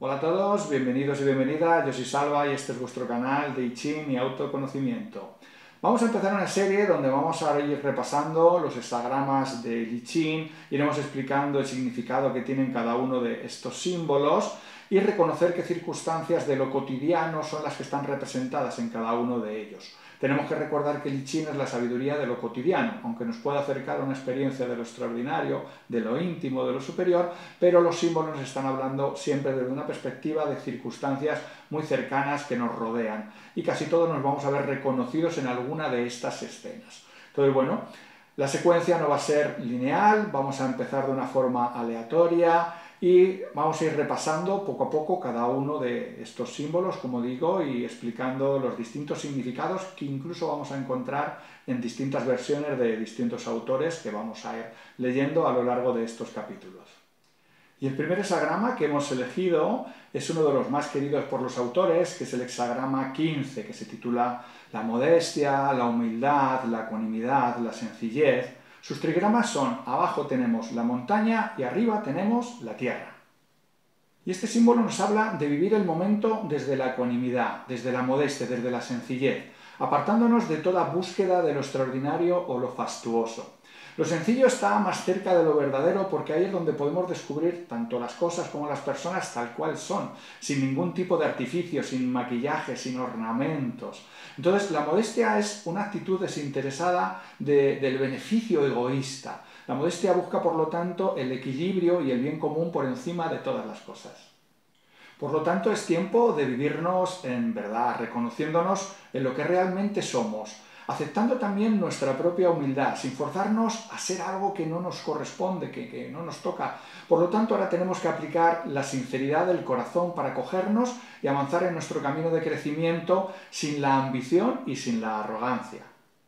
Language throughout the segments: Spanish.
Hola a todos, bienvenidos y bienvenidas, yo soy Salva y este es vuestro canal de I Ching y autoconocimiento. Vamos a empezar una serie donde vamos a ir repasando los hexagramas de I Ching, iremos explicando el significado que tienen cada uno de estos símbolos y reconocer qué circunstancias de lo cotidiano son las que están representadas en cada uno de ellos. Tenemos que recordar que el I Ching es la sabiduría de lo cotidiano, aunque nos pueda acercar a una experiencia de lo extraordinario, de lo íntimo, de lo superior, pero los símbolos nos están hablando siempre desde una perspectiva de circunstancias muy cercanas que nos rodean, y casi todos nos vamos a ver reconocidos en alguna de estas escenas. Entonces, bueno, la secuencia no va a ser lineal, vamos a empezar de una forma aleatoria, y vamos a ir repasando poco a poco cada uno de estos símbolos, como digo, y explicando los distintos significados que incluso vamos a encontrar en distintas versiones de distintos autores que vamos a ir leyendo a lo largo de estos capítulos. Y el primer hexagrama que hemos elegido es uno de los más queridos por los autores, que es el hexagrama 15, que se titula La modestia, la humildad, la ecuanimidad, la sencillez. Sus trigramas son, abajo tenemos la montaña y arriba tenemos la tierra. Y este símbolo nos habla de vivir el momento desde la ecuanimidad, desde la modestia, desde la sencillez, apartándonos de toda búsqueda de lo extraordinario o lo fastuoso. Lo sencillo está más cerca de lo verdadero porque ahí es donde podemos descubrir tanto las cosas como las personas tal cual son, sin ningún tipo de artificio, sin maquillaje, sin ornamentos. Entonces, la modestia es una actitud desinteresada del beneficio egoísta. La modestia busca, por lo tanto, el equilibrio y el bien común por encima de todas las cosas. Por lo tanto, es tiempo de vivirnos en verdad, reconociéndonos en lo que realmente somos, aceptando también nuestra propia humildad, sin forzarnos a ser algo que no nos corresponde, que no nos toca. Por lo tanto, ahora tenemos que aplicar la sinceridad del corazón para cogernos y avanzar en nuestro camino de crecimiento sin la ambición y sin la arrogancia.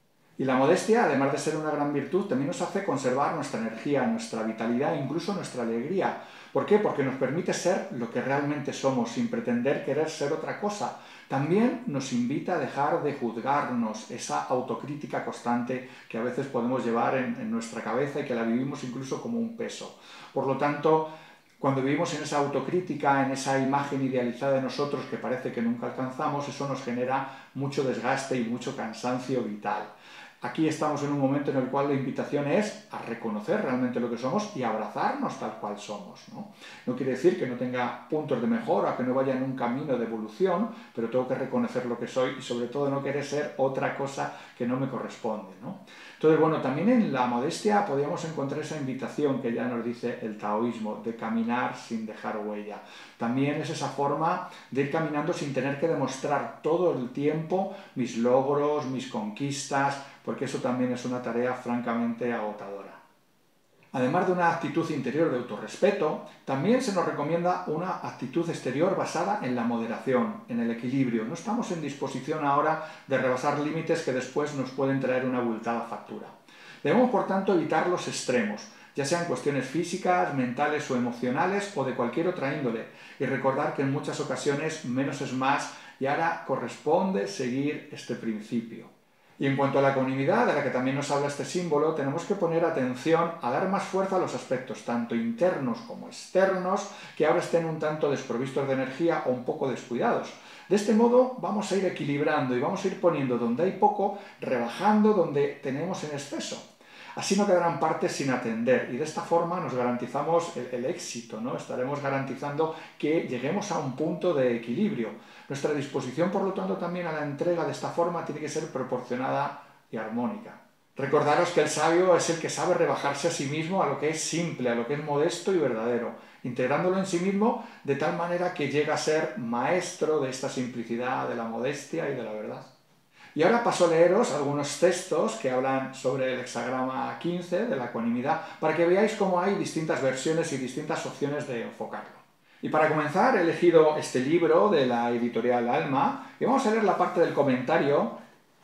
Y la modestia, además de ser una gran virtud, también nos hace conservar nuestra energía, nuestra vitalidad e incluso nuestra alegría. ¿Por qué? Porque nos permite ser lo que realmente somos, sin pretender querer ser otra cosa. También nos invita a dejar de juzgarnos, esa autocrítica constante que a veces podemos llevar en nuestra cabeza y que la vivimos incluso como un peso. Por lo tanto, cuando vivimos en esa autocrítica, en esa imagen idealizada de nosotros que parece que nunca alcanzamos, eso nos genera mucho desgaste y mucho cansancio vital. Aquí estamos en un momento en el cual la invitación es a reconocer realmente lo que somos y abrazarnos tal cual somos, ¿no? No quiere decir que no tenga puntos de mejora, que no vaya en un camino de evolución, pero tengo que reconocer lo que soy y sobre todo no querer ser otra cosa que no me corresponde, ¿no? Entonces, bueno, también en la modestia podríamos encontrar esa invitación que ya nos dice el taoísmo, de caminar sin dejar huella. También es esa forma de ir caminando sin tener que demostrar todo el tiempo mis logros, mis conquistas, porque eso también es una tarea francamente agotadora. Además de una actitud interior de autorrespeto, también se nos recomienda una actitud exterior basada en la moderación, en el equilibrio. No estamos en disposición ahora de rebasar límites que después nos pueden traer una abultada factura. Debemos, por tanto, evitar los extremos, ya sean cuestiones físicas, mentales o emocionales o de cualquier otra índole, y recordar que en muchas ocasiones menos es más y ahora corresponde seguir este principio. Y en cuanto a la ecuanimidad, de la que también nos habla este símbolo, tenemos que poner atención a dar más fuerza a los aspectos, tanto internos como externos, que ahora estén un tanto desprovistos de energía o un poco descuidados. De este modo vamos a ir equilibrando y vamos a ir poniendo donde hay poco, rebajando donde tenemos en exceso. Así no quedarán partes sin atender y de esta forma nos garantizamos el éxito, ¿no? Estaremos garantizando que lleguemos a un punto de equilibrio. Nuestra disposición, por lo tanto, también a la entrega de esta forma tiene que ser proporcionada y armónica. Recordaros que el sabio es el que sabe rebajarse a sí mismo a lo que es simple, a lo que es modesto y verdadero, integrándolo en sí mismo de tal manera que llega a ser maestro de esta simplicidad, de la modestia y de la verdad. Y ahora paso a leeros algunos textos que hablan sobre el hexagrama 15 de la ecuanimidad para que veáis cómo hay distintas versiones y distintas opciones de enfocarlo. Y para comenzar he elegido este libro de la editorial Alma y vamos a leer la parte del comentario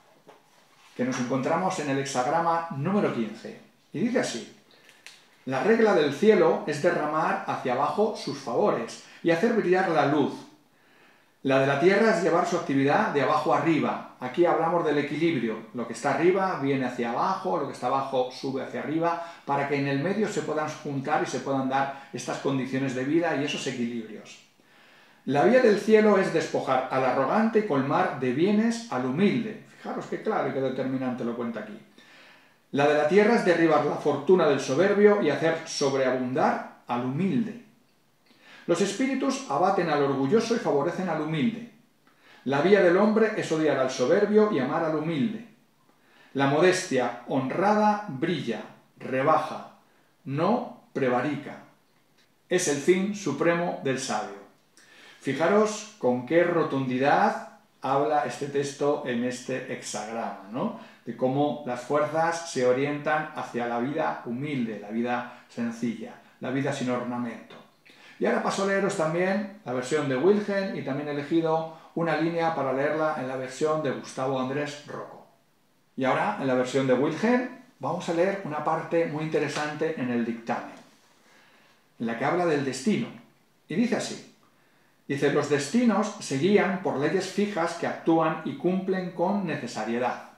que nos encontramos en el hexagrama número 15. Y dice así: la regla del cielo es derramar hacia abajo sus favores y hacer brillar la luz. La de la tierra es llevar su actividad de abajo arriba. Aquí hablamos del equilibrio. Lo que está arriba viene hacia abajo, lo que está abajo sube hacia arriba, para que en el medio se puedan juntar y se puedan dar estas condiciones de vida y esos equilibrios. La vía del cielo es despojar al arrogante y colmar de bienes al humilde. Fijaros qué claro y qué determinante lo cuenta aquí. La de la tierra es derribar la fortuna del soberbio y hacer sobreabundar al humilde. Los espíritus abaten al orgulloso y favorecen al humilde. La vía del hombre es odiar al soberbio y amar al humilde. La modestia honrada brilla, rebaja, no prevarica. Es el fin supremo del sabio. Fijaros con qué rotundidad habla este texto en este hexagrama, ¿no? De cómo las fuerzas se orientan hacia la vida humilde, la vida sencilla, la vida sin ornamento. Y ahora paso a leeros también la versión de Wilhelm y también he elegido una línea para leerla en la versión de Gustavo Andrés Rocco. Y ahora, en la versión de Wilhelm, vamos a leer una parte muy interesante en el dictamen, en la que habla del destino. Y dice así. Dice, los destinos se guían por leyes fijas que actúan y cumplen con necesariedad.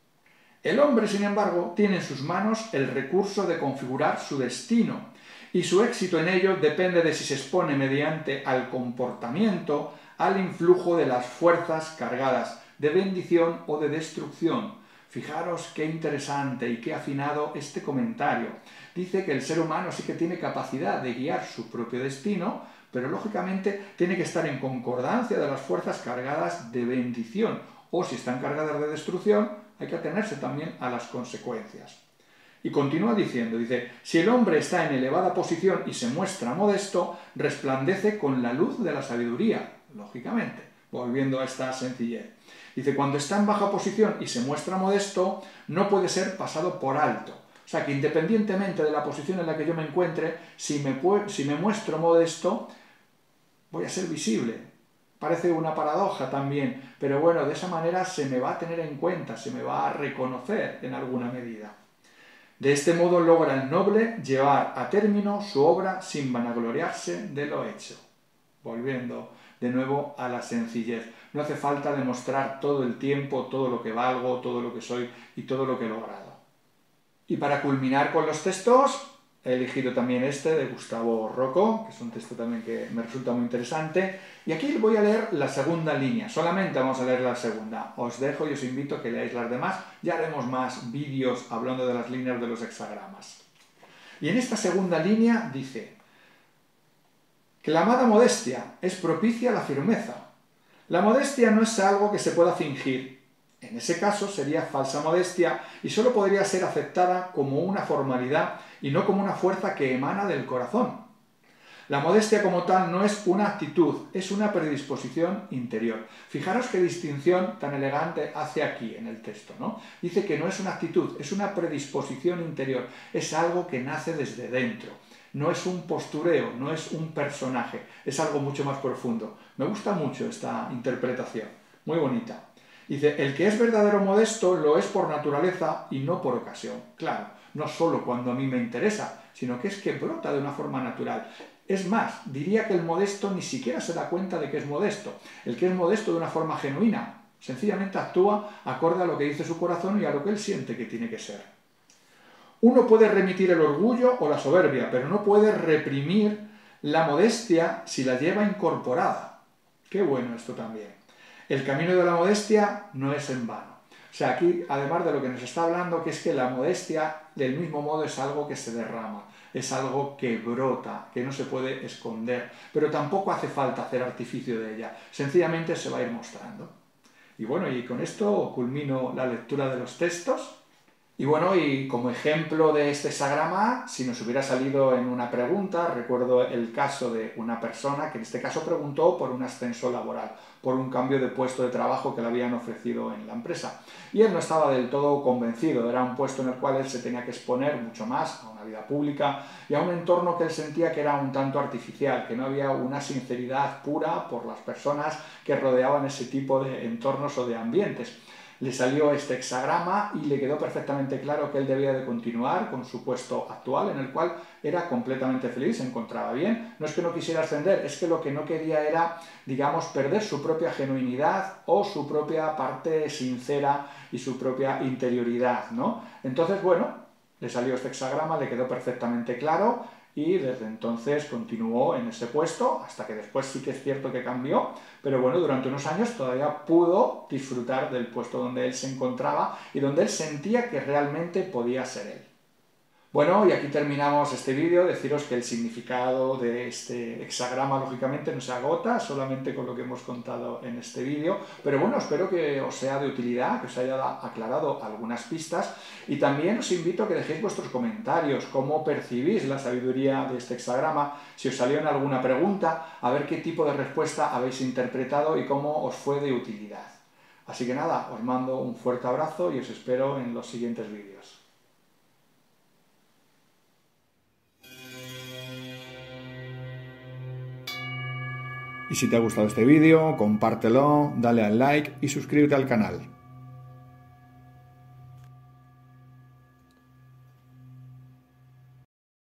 El hombre, sin embargo, tiene en sus manos el recurso de configurar su destino, y su éxito en ello depende de si se expone mediante al comportamiento al influjo de las fuerzas cargadas de bendición o de destrucción. Fijaros qué interesante y qué afinado este comentario. Dice que el ser humano sí que tiene capacidad de guiar su propio destino, pero lógicamente tiene que estar en concordancia de las fuerzas cargadas de bendición, o si están cargadas de destrucción, hay que atenerse también a las consecuencias. Y continúa diciendo, dice, si el hombre está en elevada posición y se muestra modesto, resplandece con la luz de la sabiduría, lógicamente, volviendo a esta sencillez. Dice, cuando está en baja posición y se muestra modesto, no puede ser pasado por alto. O sea, que independientemente de la posición en la que yo me encuentre, si me muestro modesto, voy a ser visible. Parece una paradoja también, pero bueno, de esa manera se me va a tener en cuenta, se me va a reconocer en alguna medida. De este modo logra el noble llevar a término su obra sin vanagloriarse de lo hecho. Volviendo de nuevo a la sencillez. No hace falta demostrar todo el tiempo, todo lo que valgo, todo lo que soy y todo lo que he logrado. Y para culminar con los textos, he elegido también este de Gustavo Rocco, que es un texto también que me resulta muy interesante. Y aquí voy a leer la segunda línea, solamente vamos a leer la segunda. Os dejo y os invito a que leáis las demás. Ya haremos más vídeos hablando de las líneas de los hexagramas. Y en esta segunda línea dice que la amada modestia es propicia a la firmeza. La modestia no es algo que se pueda fingir. En ese caso sería falsa modestia y solo podría ser aceptada como una formalidad y no como una fuerza que emana del corazón. La modestia como tal no es una actitud, es una predisposición interior. Fijaros qué distinción tan elegante hace aquí en el texto, ¿no? Dice que no es una actitud, es una predisposición interior, es algo que nace desde dentro. No es un postureo, no es un personaje, es algo mucho más profundo. Me gusta mucho esta interpretación, muy bonita. Dice, el que es verdadero modesto lo es por naturaleza y no por ocasión. Claro, no solo cuando a mí me interesa, sino que es que brota de una forma natural. Es más, diría que el modesto ni siquiera se da cuenta de que es modesto. El que es modesto de una forma genuina, sencillamente actúa acorde a lo que dice su corazón y a lo que él siente que tiene que ser. Uno puede remitir el orgullo o la soberbia, pero no puede reprimir la modestia si la lleva incorporada. Qué bueno esto también. El camino de la modestia no es en vano. O sea, aquí, además de lo que nos está hablando, que es que la modestia, del mismo modo, es algo que se derrama, es algo que brota, que no se puede esconder, pero tampoco hace falta hacer artificio de ella, sencillamente se va a ir mostrando. Y bueno, y con esto culmino la lectura de los textos. Y bueno, y como ejemplo de este hexagrama, si nos hubiera salido en una pregunta, recuerdo el caso de una persona que en este caso preguntó por un ascenso laboral, por un cambio de puesto de trabajo que le habían ofrecido en la empresa. Y él no estaba del todo convencido, era un puesto en el cual él se tenía que exponer mucho más a una vida pública y a un entorno que él sentía que era un tanto artificial, que no había una sinceridad pura por las personas que rodeaban ese tipo de entornos o de ambientes. Le salió este hexagrama y le quedó perfectamente claro que él debía de continuar con su puesto actual, en el cual era completamente feliz, se encontraba bien. No es que no quisiera ascender, es que lo que no quería era, digamos, perder su propia genuinidad o su propia parte sincera y su propia interioridad, ¿no? Entonces, bueno, le salió este hexagrama, le quedó perfectamente claro y desde entonces continuó en ese puesto, hasta que después sí que es cierto que cambió, pero bueno, durante unos años todavía pudo disfrutar del puesto donde él se encontraba y donde él sentía que realmente podía ser él. Bueno, y aquí terminamos este vídeo. Deciros que el significado de este hexagrama lógicamente no se agota solamente con lo que hemos contado en este vídeo, pero bueno, espero que os sea de utilidad, que os haya aclarado algunas pistas, y también os invito a que dejéis vuestros comentarios, cómo percibís la sabiduría de este hexagrama, si os salió en alguna pregunta, a ver qué tipo de respuesta habéis interpretado y cómo os fue de utilidad. Así que nada, os mando un fuerte abrazo y os espero en los siguientes vídeos. Y si te ha gustado este vídeo, compártelo, dale al like y suscríbete al canal.